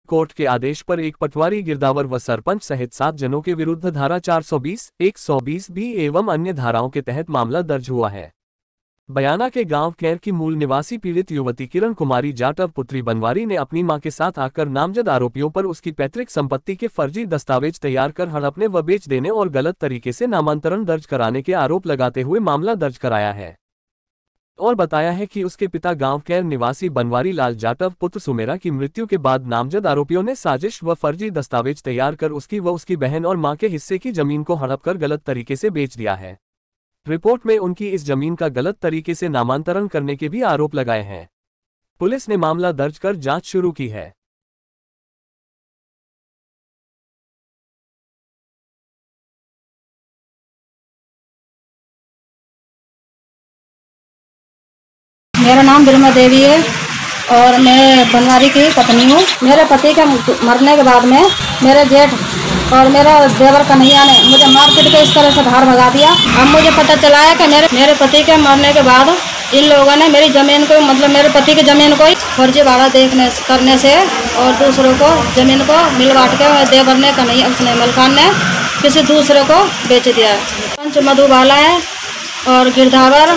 Court के आदेश पर एक पटवारी गिरदावर व सरपंच सहित 7 जनों के विरुद्ध धारा 420, 120 बी एवं अन्य धाराओं के तहत मामला दर्ज हुआ है। बयाना के गांव कैर की मूल निवासी पीड़ित युवती किरण कुमारी जाटव पुत्री बनवारी ने अपनी मां के साथ आकर नामजद आरोपियों पर उसकी पैतृक संपत्ति के फर्जी दस्तावेज तैयार कर हड़पने व बेच देने और गलत तरीके से नामांतरण दर्ज कराने के आरोप लगाते हुए मामला दर्ज कराया है और बताया है कि उसके पिता गांव कैर निवासी बनवारी लाल जाटव पुत्र सुमेरा की मृत्यु के बाद नामजद आरोपियों ने साजिश व फर्जी दस्तावेज तैयार कर उसकी व उसकी बहन और मां के हिस्से की जमीन को हड़प कर गलत तरीके से बेच दिया है। रिपोर्ट में उनकी इस जमीन का गलत तरीके से नामांतरण करने के भी आरोप लगाए हैं। पुलिस ने मामला दर्ज कर जांच शुरू की है। मेरा नाम बिरमा देवी है और मैं बनवारी की पत्नी हूँ। मेरे पति के मरने के बाद में मेरे जेठ और मेरा देवर कन्हैया ने मुझे मारपीट के इस तरह से बाहर भगा दिया। अब मुझे पता चला है कि मेरे पति के मरने के बाद इन लोगों ने मेरी ज़मीन को मतलब मेरे पति की ज़मीन को फर्जी भाड़ा करने से और दूसरों को ज़मीन को मिल बांट के देवर ने कन्हैया उसने मलखान ने किसी दूसरे को बेच दिया है। पंच मधुबाला है और गिरधावर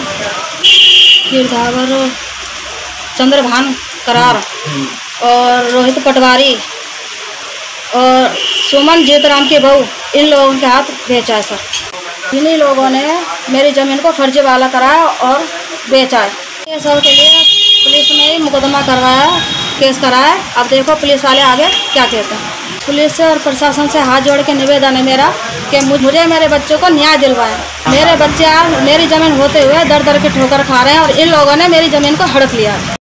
चंद्रभान करार और रोहित पटवारी और सुमन जीतराम की बहू, इन लोगों के हाथ बेचा है सर। इन्हीं लोगों ने मेरी ज़मीन को फर्जी वाला कराया और बेचा है। ये सब के लिए पुलिस ने मुकदमा करवाया, केस कराया। अब देखो पुलिस वाले आगे क्या कहते हैं। पुलिस से और प्रशासन से हाथ जोड़ के निवेदन है मेरा कि मुझे मेरे बच्चों को न्याय दिलवाएं। मेरे बच्चे आज मेरी ज़मीन होते हुए दर दर की ठोकर खा रहे हैं और इन लोगों ने मेरी ज़मीन को हड़प लिया है।